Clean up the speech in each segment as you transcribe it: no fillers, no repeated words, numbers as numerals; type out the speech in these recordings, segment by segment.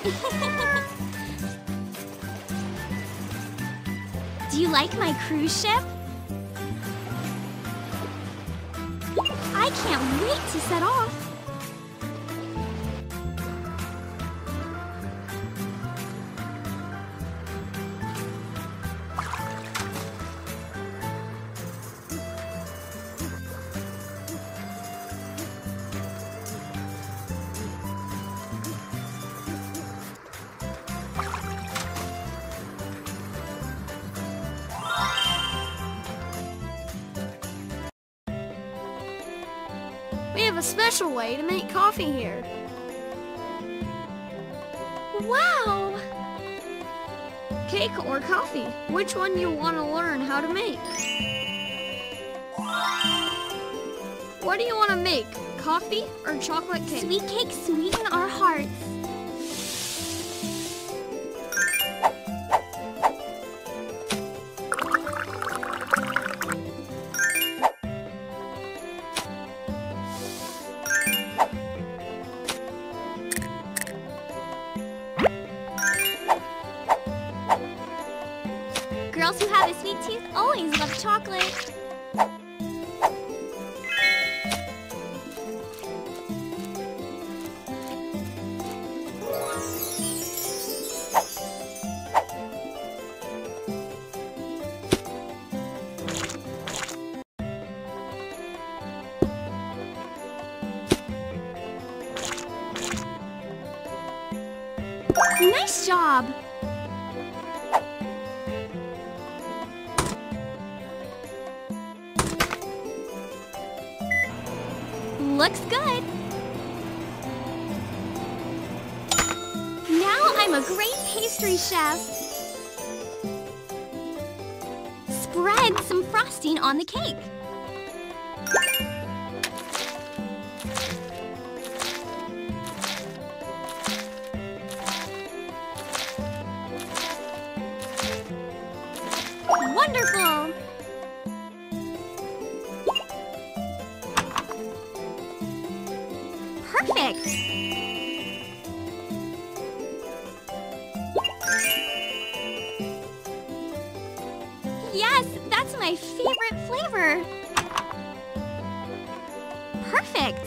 Do you like my cruise ship? I can't wait to set off. We have a special way to make coffee here. Wow! Cake or coffee? Which one you want to learn how to make? What do you want to make? Coffee or chocolate cake? Sweet cakes sweeten our hearts. Girls who have a sweet tooth always love chocolate. Nice job! Looks good! Now I'm a great pastry chef! Spread some frosting on the cake. Wonderful! Perfect! Yes, that's my favorite flavor! Perfect!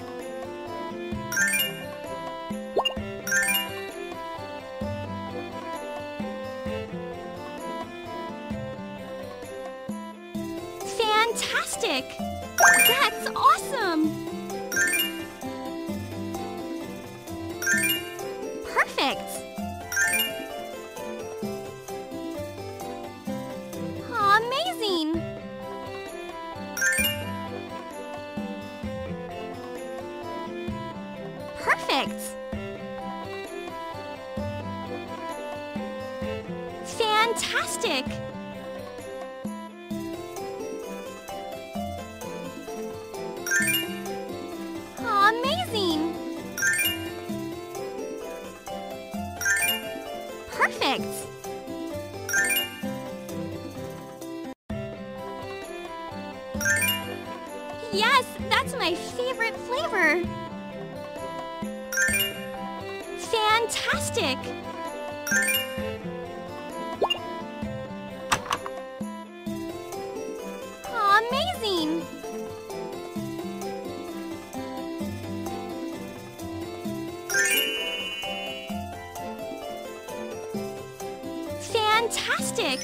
Fantastic! That's awesome! Perfect! Amazing! Perfect! Fantastic! Amazing! Perfect! Yes, that's my favorite flavor! Fantastic! Amazing! Fantastic!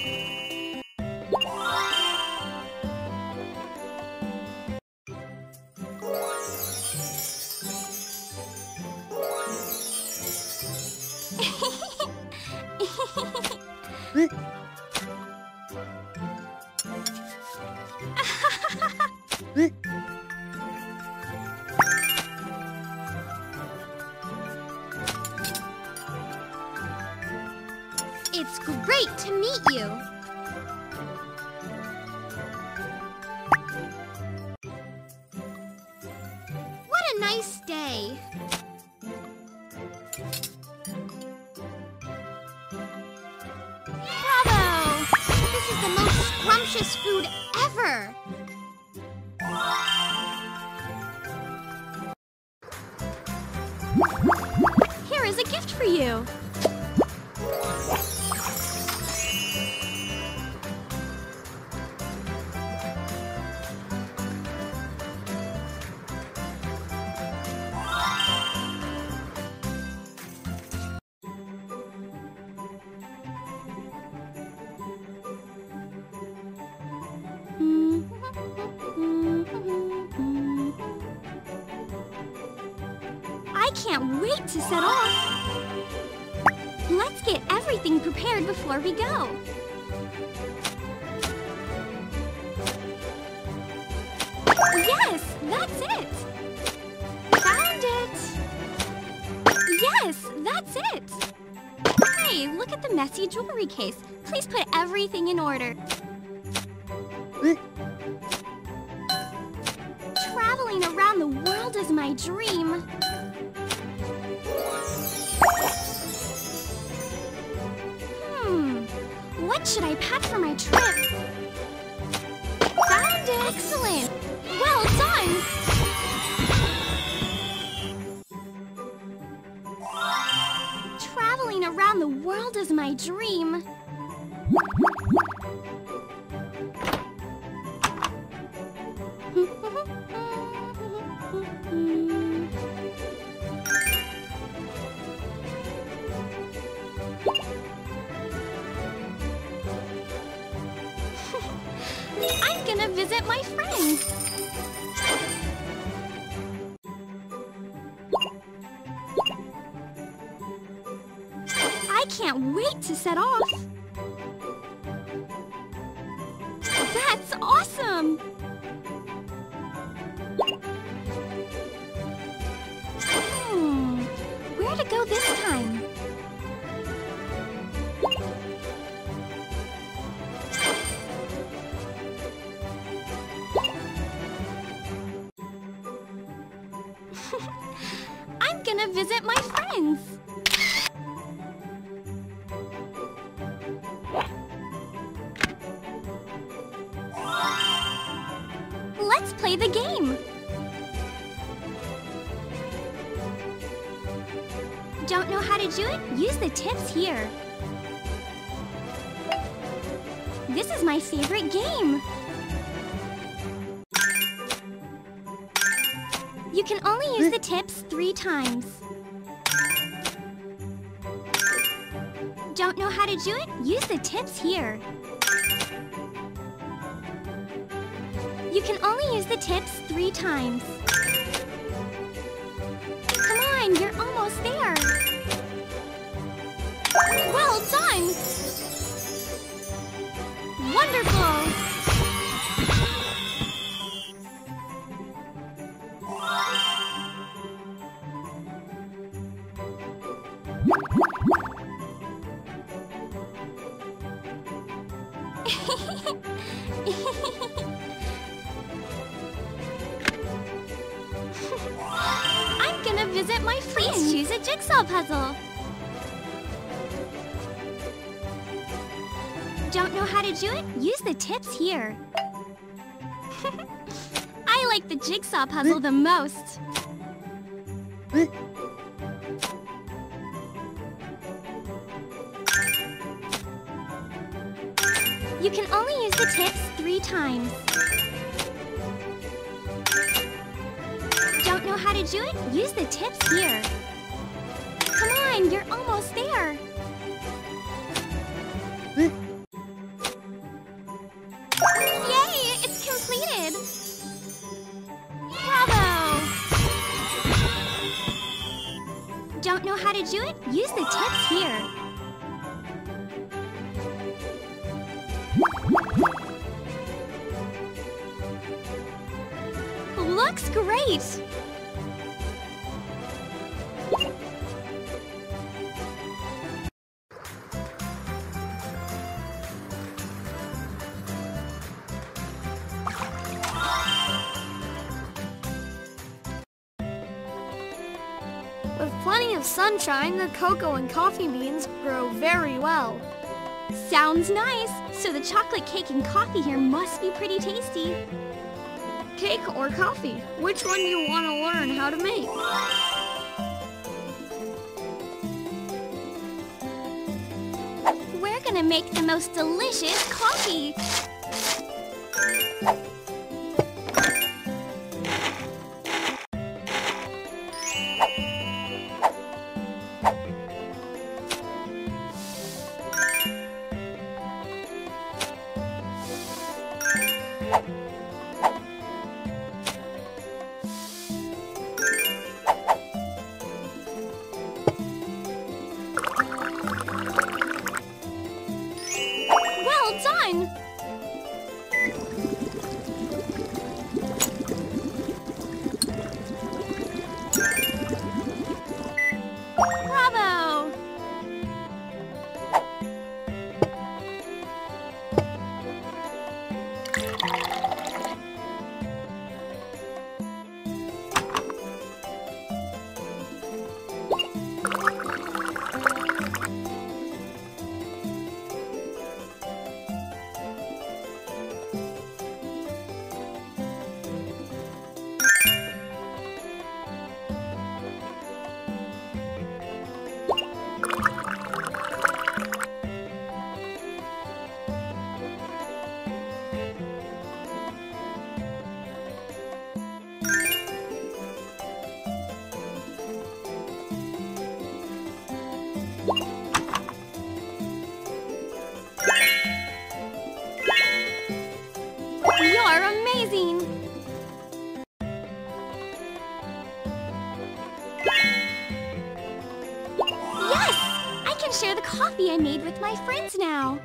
It's great to meet you. What a nice day. Bravo! This is the most scrumptious food ever. Here is a gift for for you. I can't wait to set off. Let's get everything prepared before we go. Yes, that's it. Found it. Yes, that's it. Hey, look at the messy jewelry case. Please put everything in order. Traveling around the world is my dream. What should I pack for my trip? Found it! Excellent! Well done! Traveling around the world is my dream. I'm gonna visit my friends. I can't wait to set off. That's awesome! Where to go this time? I'm gonna visit my friends. Let's play the game. Don't know how to do it? Use the tips here. This is my favorite game. You can only use the tips 3 times. Don't know how to do it? Use the tips here. You can only use the tips 3 times. Come on, you're almost there. Well done! Wonderful! I'm gonna visit my friends. Please choose a jigsaw puzzle. Don't know how to do it? Use the tips here. I like the jigsaw puzzle the most. You can only use the tips 3 times. Don't know how to do it? Use the tips here. Come on, you're almost there. Yay, it's completed. Bravo! Don't know how to do it? Use the tips here. Looks great! With plenty of sunshine, the cocoa and coffee beans grow very well. Sounds nice! So the chocolate cake and coffee here must be pretty tasty. Cake or coffee? Which one you want to learn how to make? gonna make the most delicious coffee. Well done! Bravo! You're amazing! Yes! I can share the coffee I made with my friends now.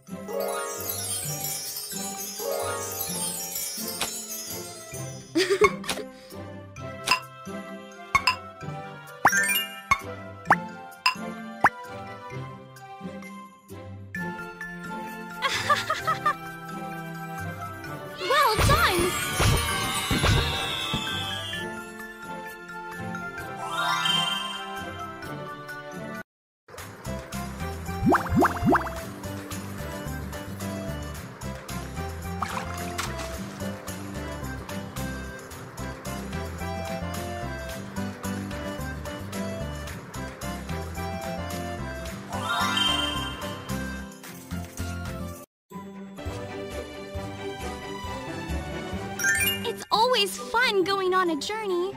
Well done! It's always fun going on a journey.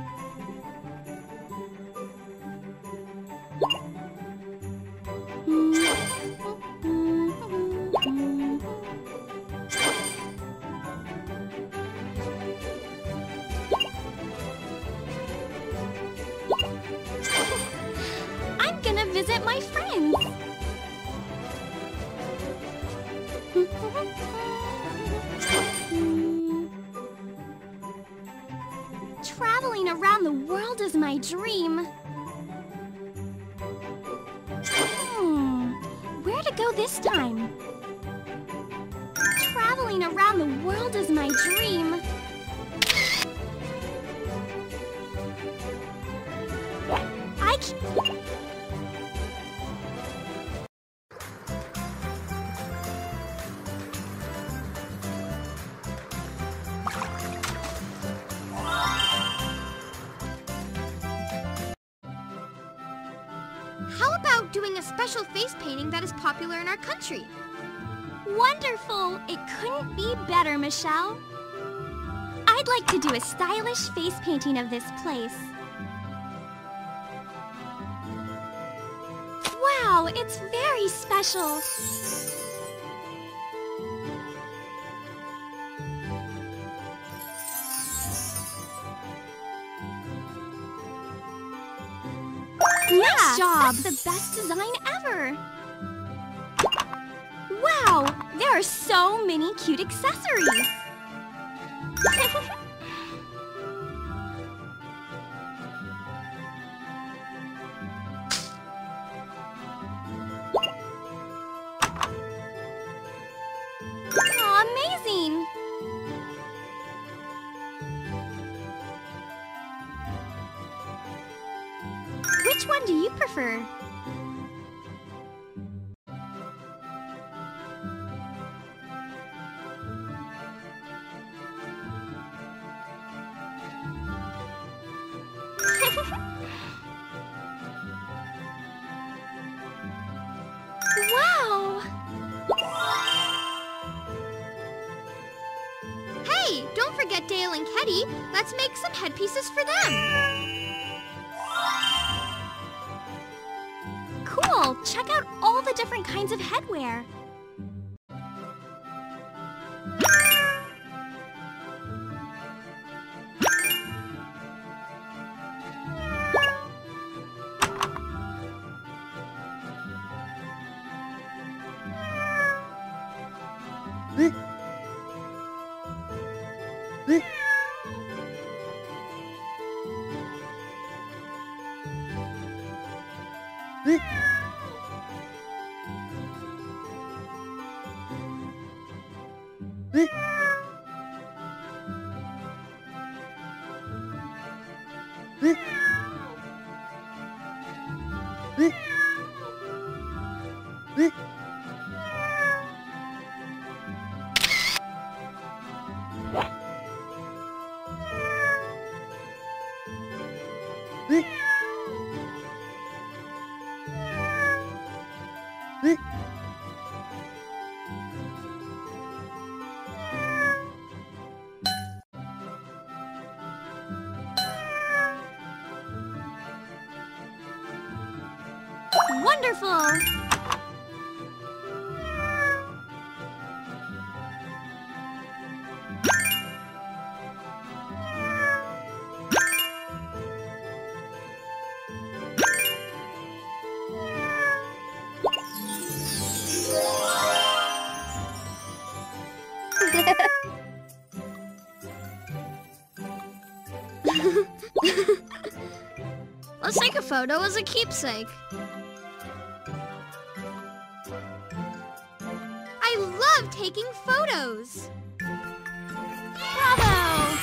I'm gonna visit my friends. Traveling around the world is my dream. Where to go this time? Traveling around the world is my dream. How about doing a special face painting that is popular in our country? Wonderful! It couldn't be better, Michelle. I'd like to do a stylish face painting of this place. Wow, it's very special. Nice job! That's the best design ever! Wow! There are so many cute accessories! Aw, amazing! Which one do you prefer? Wow! get Dale and Ketty, let's make some headpieces for them. Cool! Check out all the different kinds of headwear. Wonderful! Let's take a photo as a keepsake. I love taking photos. Bravo!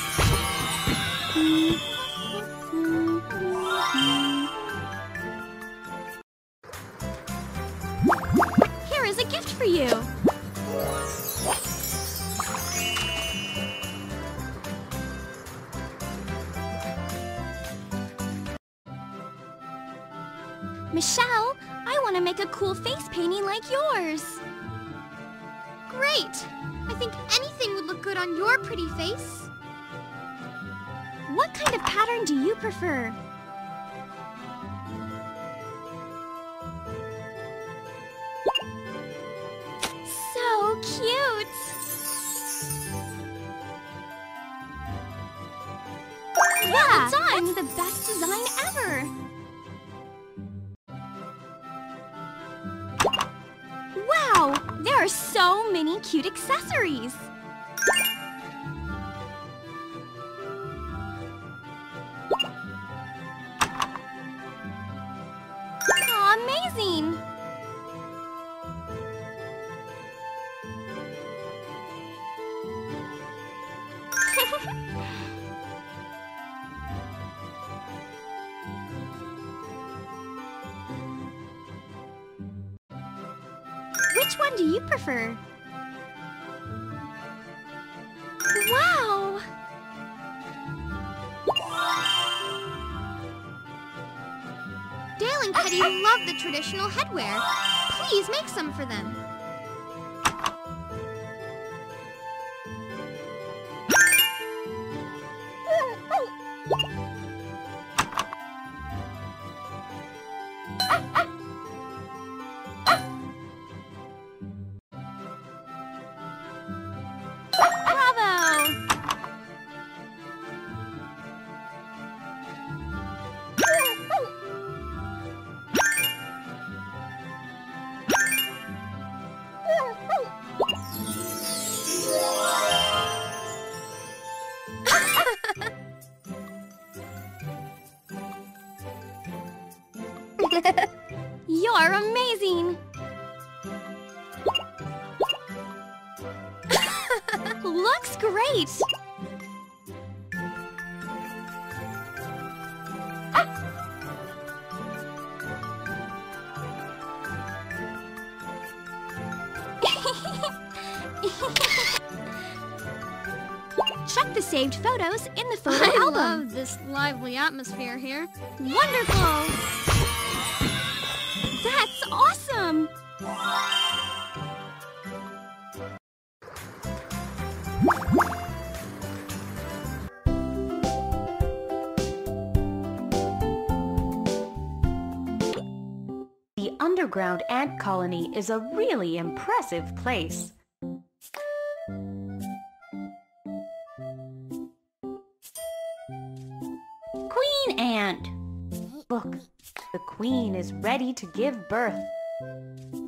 Here is a gift for you. Michelle, I want to make a cool face painting like yours. Great! I think anything would look good on your pretty face. What kind of pattern do you prefer? So cute! Yeah, that's the best design ever! Wow! There are so many cute accessories! Aw, amazing! Which one do you prefer? Wow! Dale and Ketty love the traditional headwear. Please make some for them. Bravo! You're amazing! Looks great! Check the saved photos in the photo I album. love this lively atmosphere here. Wonderful! That's awesome! The underground ant colony is a really impressive place. Queen ant! Look, the queen is ready to give birth.